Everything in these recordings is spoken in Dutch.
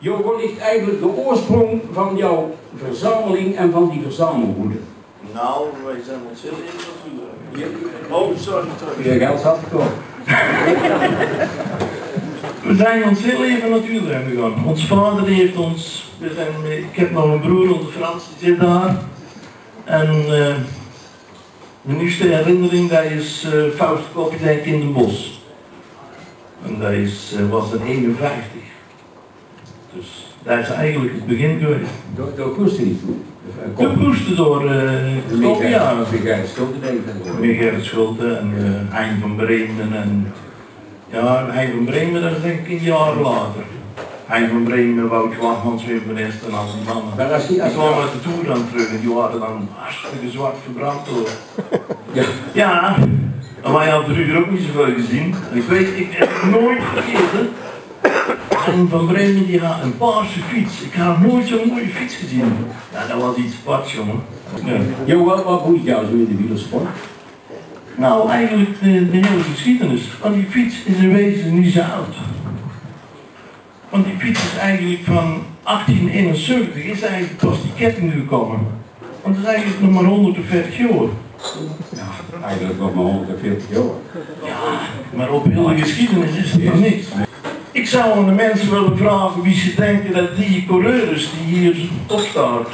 Jo, wat ligt eigenlijk de oorsprong van jouw verzameling en van die verzamelgoeden? Nou, wij zijn ons heel even natuurlijk. Oh, sorry. Je geld zat gekocht. We zijn ons heel even naar het wielrennen gegaan. Ons vader heeft ons, ik heb nog een broer, onze Frans, die zit daar. En de nieuwste herinnering, dat is Faust Kapitein in Den Bosch. En dat was in 51. Dus dat is eigenlijk het begin geweest. Door Koester niet toe? De Koester door Kopiaan. Gerrit Schulte en Hein van Bremen en... Ja, Hein van Bremen, dat is denk ik een jaar later. Hein van Bremen, Wout Wagmans, weer minister en al die mannen. Maar als die kwam uit de Tour dan terug en die waren dan hartstikke zwart verbrand door. Ja. Ja, en wij hadden vroeger ook niet zoveel gezien. En ik heb het nooit vergeten. Hein van Bremen die had een paarse fiets. Ik had nog nooit zo'n mooie fiets gezien. Ja, dat was iets apart, jongen. Ja. Jo, wat boeit jou zo in de wielersport? Nou, eigenlijk de hele geschiedenis van die fiets is in wezen niet zo oud. Want die fiets is eigenlijk van 1871 is eigenlijk pas die ketting gekomen. Want het is eigenlijk nog maar 140 jaar. Ja, eigenlijk nog maar 140 jaar. Ja, maar op heel de geschiedenis is het nog niks. Ik zou aan de mensen willen vragen wie ze denken dat die coureur is die hier opstaat.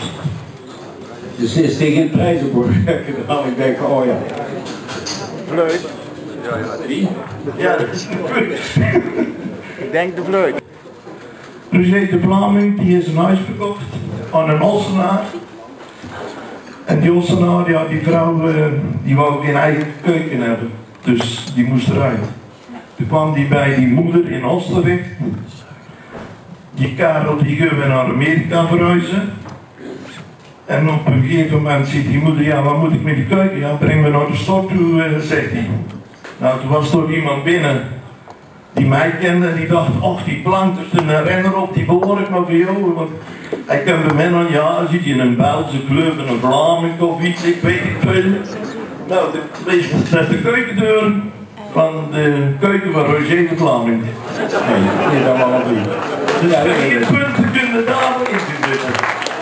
Dus er is geen prijs op worden. Dan ik denk, oh ja. Vleut. Wie? Ja, dat is de Vleut. Ik denk de Vleut. Roger de Vlaming die is een huis verkocht aan een Ossenaar. En die Ossenaar, ja, die vrouw die wou geen eigen keuken hebben. Dus die moest eruit. Toen kwam die bij die moeder in Oosterwijk. Die Karel die ging weer naar Amerika verhuizen. En op een gegeven moment ziet die moeder, ja, wat moet ik met die keuken? Ja, breng me naar de stad toe, zegt hij. Nou, toen was toch iemand binnen die mij kende en die dacht, och, die plank, dus een renner op, die behoor ik maar voor jou. Want hij kan bij mij dan, ja, zit je in een Belgische club, in een Vlaming of iets, ik weet niet veel. Nou, dat is de keukendeur van de keuken van Roger de Vlaming. Nee, dat is allemaal goed. Dus vier punten kunnen daar in zitten.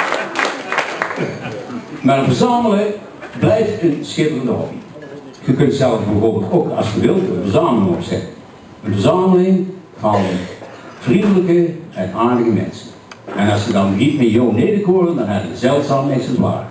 Maar verzamelen blijft een schitterende hobby. Je kunt zelf bijvoorbeeld ook, als je wilt, een verzameling opzetten. Een verzameling van vriendelijke en aardige mensen. En als je dan niet met jou nederkoren, dan heb je een zeldzaam exemplaar.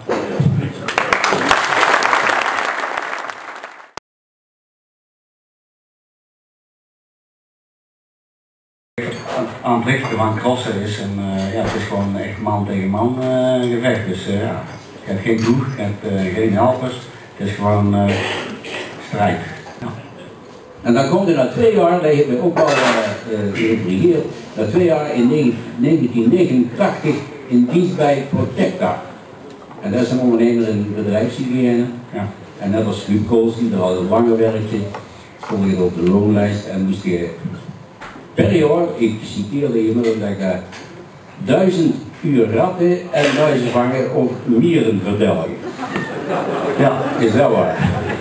Aan het richten van crossen is en ja, het is gewoon echt man tegen man gevecht. Dus ja, je hebt geen ploeg, je hebt geen helpers, het is gewoon strijd. Ja. En dan komt er na 2 jaar, dat heeft me ook wel geïntrigeerd, na 2 jaar in 1989 in dienst bij Protecta. En dat is een ondernemer in bedrijfshygiëne. Ja. En net als Huub Kools, die er al een langer werkte, stond je op de loonlijst en moest je per jaar, ik citeerde je maar dat ik 1000 uur ratten en 1000 vangen of mieren verdelgen. Ja, is dat waar?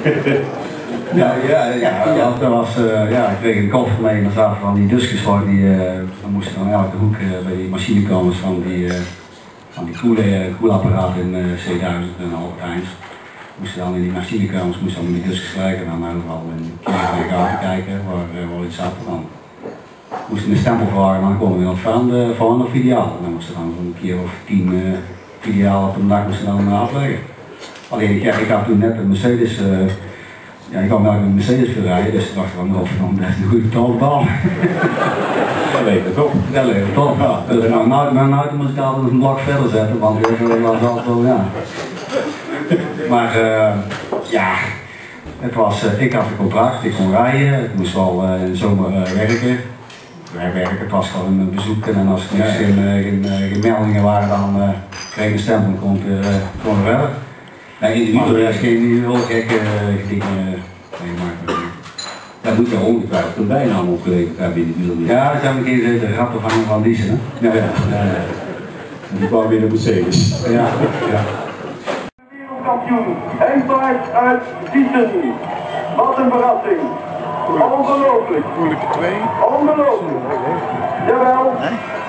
Ja, dat was, ja, ik kreeg een koffer mee en daar zaten van die dusjes voor, dan moesten dan elke hoek bij die machinekamers van die koelapparaten in C1000 en Albert Heijn. Moesten dan in die machinekamers moesten dan die dusjes kijken en dan overal in de gaten kijken waar iets zat. Dan moesten een stempel vragen en dan konden we dan van een filiaal. En dan moesten dan een keer of 10 filialen op een dag moesten dan afleggen. Alleen ik had toen net een Mercedes, ja, ik had nou een Mercedes rijden, dus ik dacht van, dat is een goede betaalde. Dat leek het op. Dat leek het op, ja. Dus mijn auto moest ik altijd een blok verder zetten, want ik was altijd wel, ja. Maar ja, het was, ik had een contract, ik kon rijden, ik moest wel in de zomer werken. Het was gewoon een bezoek en als er geen meldingen waren, dan kreeg ik een stempel en kon er verder. Ja, in de wielerij is geen heel gekke dingen meegemaakt. Daar moet je ongetwijfeld een bijnaam opgeleverd hebben in de wielerij. Ja, dat zijn we geen de ratten van Diessen. Ja, ja. Die kwam weer de Mercedes. Ja, ja. Wereldkampioen, Eindpaard uit Diessen. Wat een verrassing. Ongelooflijk. Moeilijke 2. Ongelooflijk. Jawel.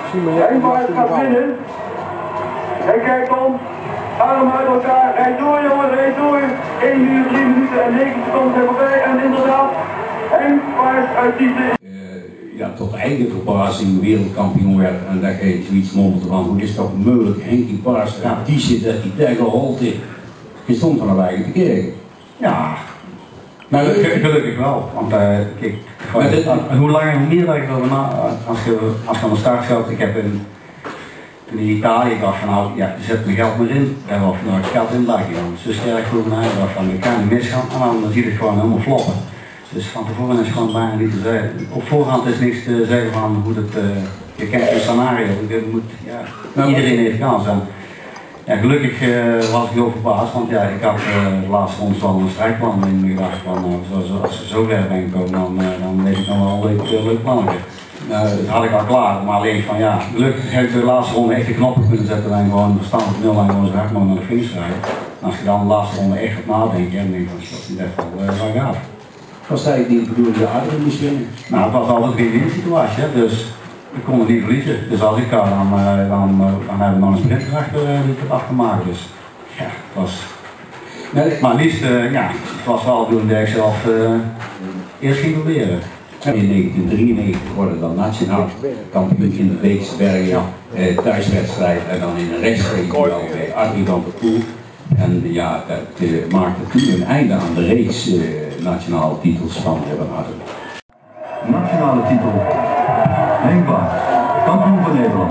Eenmaal gaat winnen. En kijk om. Arm uit elkaar. Rijd door jongens, rijd door. 1 uur, 3 minuten en 9 seconden zijn voorbij. En inderdaad, Henk Paars uit Tieten. Ja, tot eigen verbazing wereldkampioen werd en dat je zoiets mompelde van hoe is dat mogelijk, Henkie Paars, ja, die zit dat die tegen Holte, je stond van de wijze te kijken. Ja, maar gelukkig wel, want kijk, hoe langer hoe meer dat ik erover na, als je aan de start gaat, ik heb in Italië, ik dacht van nou, ja, zet mijn geld maar in, daar was nog geld in lag je dan, zo sterk voor mij, ik dacht van ik kan niet misgaan, en dan zie je het gewoon helemaal floppen. Dus van tevoren is het gewoon bijna niet te zeggen. Op voorhand is niks te zeggen van hoe het, je kent een scenario, moet, ja, iedereen heeft kans. En, ja, gelukkig was ik heel verbaasd, want ja, ik had de laatste ronde al een strijdplan in me gedacht van als ze zo ver ben gekomen, dan weet ik nog wel een leuk plannetje. Dat had ik al klaar, maar alleen van ja, gelukkig heb ik de laatste ronde echt de knoppen kunnen zetten en gewoon stand op 0 en gewoon zo hard naar de finish rijden. En als je dan de laatste ronde echt gaat nadenken, dan denk je van dat is echt wel gaaf. Was dat ik niet bedoelde, de andere moest winnen? Nou, het was altijd een win-win situatie, hè? Dus we konden niet verliezen. Dus als ik kan, dan hebben we nog een sprint achter maken. Dus ja, het was. Maar liefst, ja, het was wel toen ik zelf eerst ging proberen. In 1993 worden dan nationaal kampioen in de Beekse Bergen, thuiswedstrijd en dan in een rechtstreeks bij Arie van der Poel. En ja, dat maakte toen een einde aan de reeks nationale titels van Bernhard. Nationale titel. Henk Paars, kampioen van Nederland.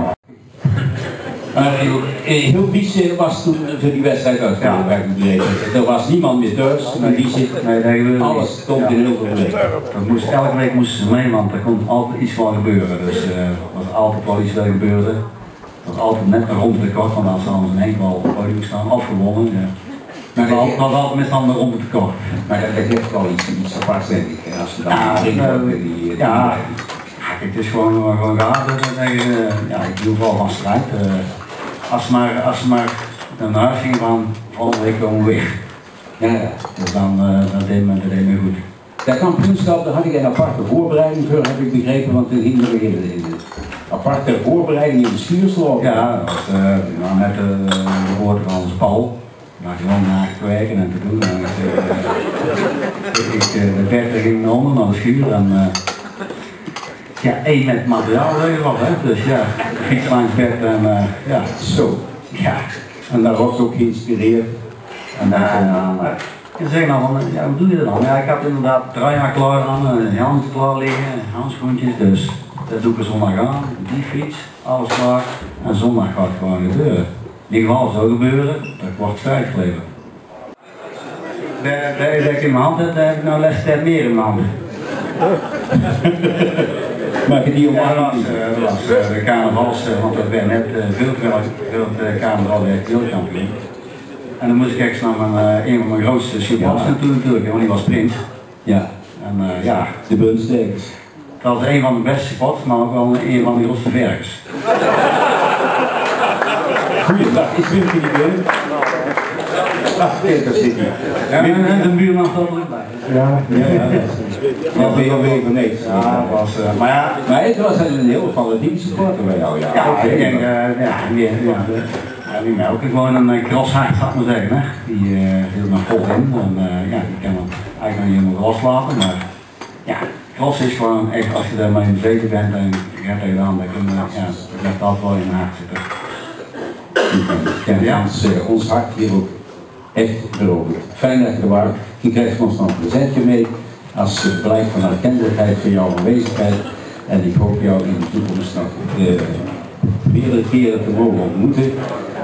Heel Bies was toen voor die wedstrijd uitgekomen. Er was niemand meer thuis. Alles stond in heel veel elke week moesten ze mee, want er kon altijd iets van gebeuren. Dus er was altijd wel iets wat gebeurde. Het was altijd net een ronde tekort, want als ze anders in één keer op het podium staan, afgewonnen. Ja. Maar het was altijd met een ronde tekort. Maar dat heeft wel iets aparts, denk ik. Als je dan kijk, het is gewoon gaaf. Ja, ik doe wel van strijd. Als ze maar naar huis gingen van volgende week komen we weer. Ja. Dus dan deed me goed. Dat kampioenschap, daar had ik een aparte voorbereiding voor, heb ik begrepen, want toen gingen we in de aparte voorbereiding in de stuurslag. Ja, dat was net de woorden van ons Paul. Maar gewoon naar te werken en te doen. De Bert ging onder naar de schuur en ja, één met materiaal wat, hè. Dus ja, fiets langs Bert en ja, zo. Ja. En daar was ook geïnspireerd. En dan zeg dan van, ja, wat doe je dan? Ja, ik had inderdaad draaihaak klaar aan, Jans klaar liggen, handschoentjes, dus dat doe ik er zondag aan, die fiets, alles klaar. En zondag gaat het gewoon gebeuren. In ieder geval zo gebeuren, dat wordt strijkgeleven. Dat ik in mijn hand heb, daar heb ik nou les meer in mijn hand. Maar die dat was de carnavals, want dat werd net veel carnaval wereldkampioen. En dan moest ik echt naar een van mijn grootste supporters toen natuurlijk, want die was prins. Ja. En ja, de Bunstekens. Dat was een van de beste supporters, maar ook wel een van de grootste vergers. Goeiedag, ik ben jullie binnen. Daar zit hij. Ja, en de buurman zat er ook bij. Ja. Ja, BMW van niks. Ja, was, maar het was een heel fanatieke supporter bij jou, ja. Ja, ik denk, die melk gewoon een crosshard, zou ik maar zeggen, hè. Die viel nog vol in en ja, die kan hem eigenlijk nog niet helemaal loslaten, maar ja, cross is gewoon echt, als je daarmee in bezeten bent en je gaat er gedaan, dan dat blijft altijd wel in mijn hart zitten. Ja, ons hart hier ook echt veroverd. Fijn dat je er was. Je krijgt ons nog een presentje mee als blijk van erkendelijkheid voor jouw aanwezigheid. En ik hoop jou in de toekomst nog meerdere keren te mogen ontmoeten.